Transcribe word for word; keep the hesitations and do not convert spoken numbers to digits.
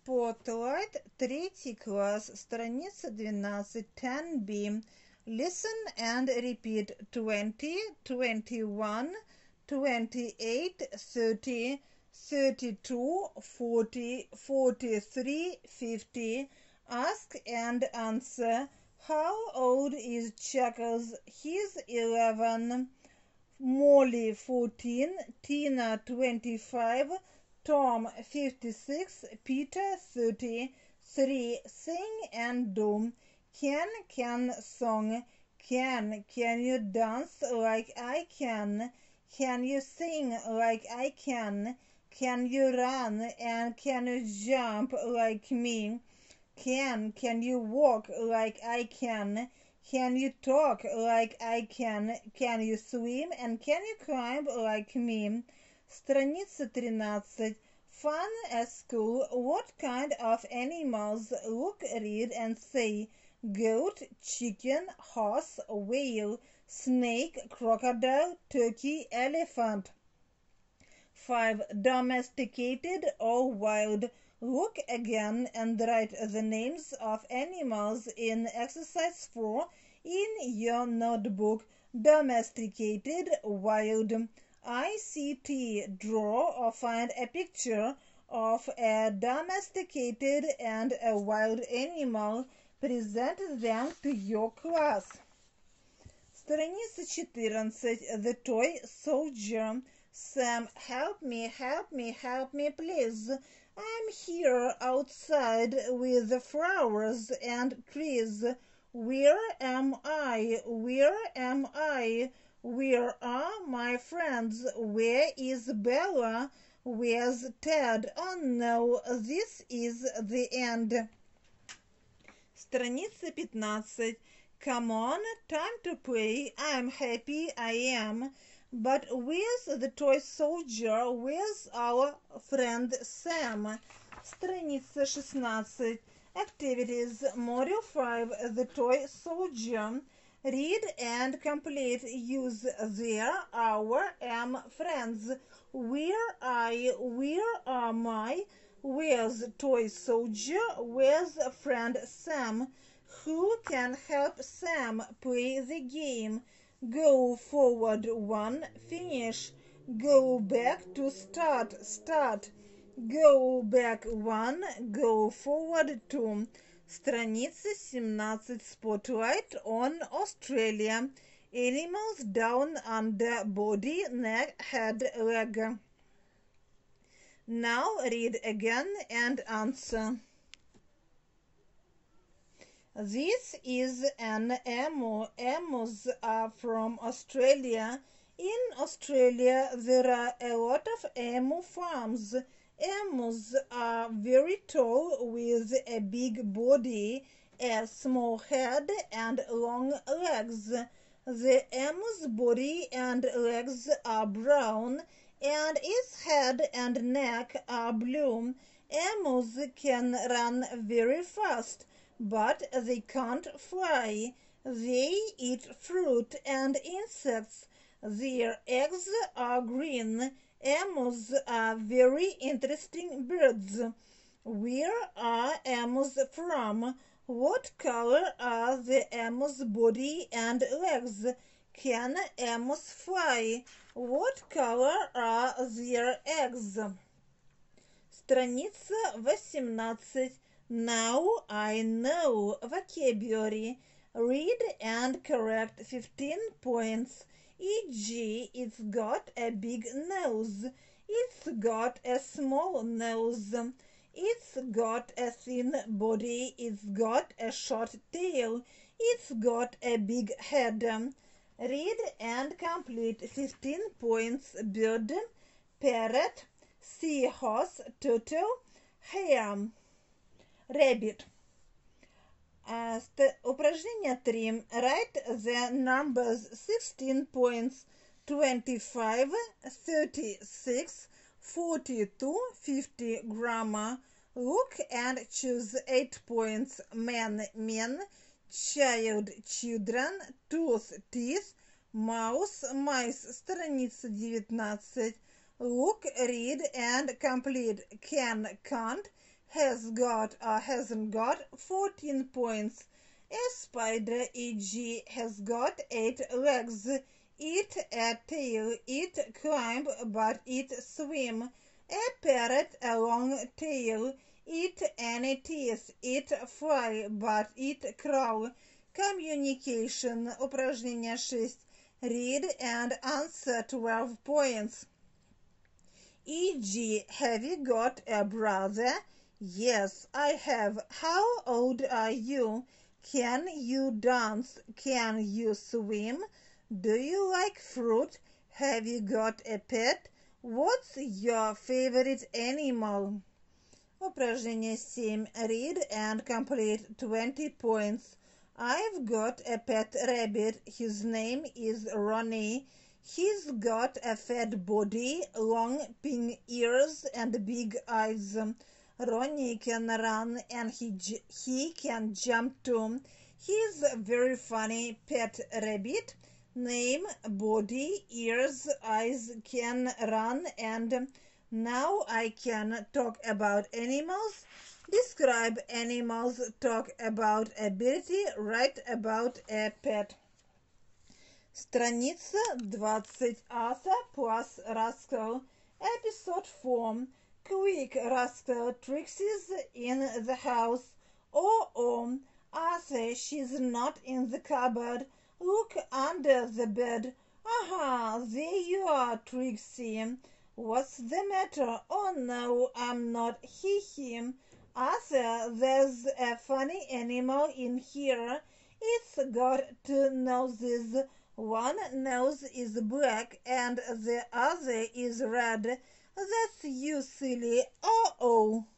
Spotlight, третий класс, страница двенадцать, ten B. Listen and repeat twenty, twenty-one, twenty-eight, thirty, thirty-two, forty, forty-three, fifty. Ask and answer. How old is Chuckles? He's eleven. Molly fourteen, Tina twenty-five, Tom fifty-six, Peter thirty. Three. Sing and do. Can, can, song. Can, can you dance like I can? Can you sing like I can? Can you run and can you jump like me? Can, can you walk like I can? Can you talk like I can? Can you swim and can you climb like me? Страница тринадцать. Fun at school. What kind of animals? Look, read and say. Goat, chicken, horse, whale, snake, crocodile, turkey, elephant. Five. Domesticated or wild. Look again and write the names of animals in exercise four in your notebook. Domesticated, wild. I C T. Draw or find a picture of a domesticated and a wild animal. Present them to your class. Страница четырнадцать. The toy soldier. Sam, help me, help me, help me, please. I'm here outside with the flowers and trees. Where am I? Where am I? Where are my friends? Where is Bella? Where's Ted? Oh no, this is the end. Страница пятнадцать. Come on, time to play. I'm happy, I am. But where's the toy soldier? Where's our friend Sam? Страница шестнадцать. Activities. Module five. The toy soldier. Read and complete. Use there, our, am, friends. Where I, where are my? Where's toy soldier? Where's friend Sam? Who can help Sam play the game? Go forward one, finish. Go back to start, start. Go back one, go forward two. Страница семнадцать. Spotlight on Australia. Animals down under, body, neck, head, leg. Now read again and answer. This is an emu. Emus are from Australia. In Australia, there are a lot of emu farms. Emus are very tall with a big body, a small head, and long legs. The emu's body and legs are brown, and its head and neck are blue. Emus can run very fast, but they can't fly. They eat fruit and insects. Their eggs are green. Emus are very interesting birds. Where are emus from? What color are the emu's body and legs? Can emus fly? What color are their eggs? Страница восемнадцать. Now I know. Vocabulary. Read and correct fifteen points. for example, it's got a big nose. It's got a small nose. It's got a thin body. It's got a short tail. It's got a big head. Read and complete fifteen points. Bird, parrot, seahorse, turtle, hare. Rabbit. Uh, упражнение три. Write the numbers sixteen points, twenty-five, thirty-six, forty-two, fifty. Grammar. Look and choose eight points. Man, men, child, children, tooth, teeth, mouse, mice. Страница девятнадцать. Look, read and complete. Can, can't, has got or hasn't got fourteen points. A spider, for example, has got eight legs. It a tail. It climb, but it swim. A parrot a long tail. It any teeth. It fly, but it crawl. Communication. Упражнение шесть. Read and answer twelve points. for example, have you got a brother? Yes, I have. How old are you? Can you dance? Can you swim? Do you like fruit? Have you got a pet? What's your favorite animal? Упражнение семь. Read and complete twenty points. I've got a pet rabbit. His name is Ronnie. He's got a fat body, long pink ears, and big eyes. Ronnie can run and he, he can jump too. He's a very funny pet rabbit. Name, body, ears, eyes, can run, and now I can talk about animals. Describe animals, talk about ability, write about a pet. Страница двадцать. Arthur plus Rascal. Episode four. Quick, Rascal. Trixie's in the house. Oh, oh, Arthur, she's not in the cupboard. Look under the bed. Aha, there you are, Trixie. What's the matter? Oh, no, I'm not. Hee hee. Arthur, there's a funny animal in here. It's got two noses. One nose is black and the other is red. That's you, silly. Oh, oh.